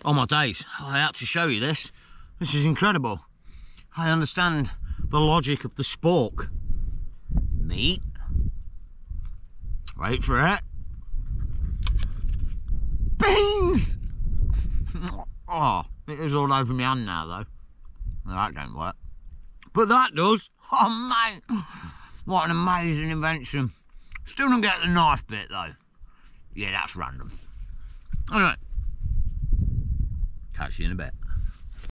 Oh my days, I had to show you this. This is incredible. I understand the logic of the spork. Meat. Wait for it. Beans! Oh, it is all over my hand now though. Well, that don't work. But that does. Oh man, what an amazing invention. Still don't get the knife bit though. Yeah, that's random. Alright. Catch you in a bit.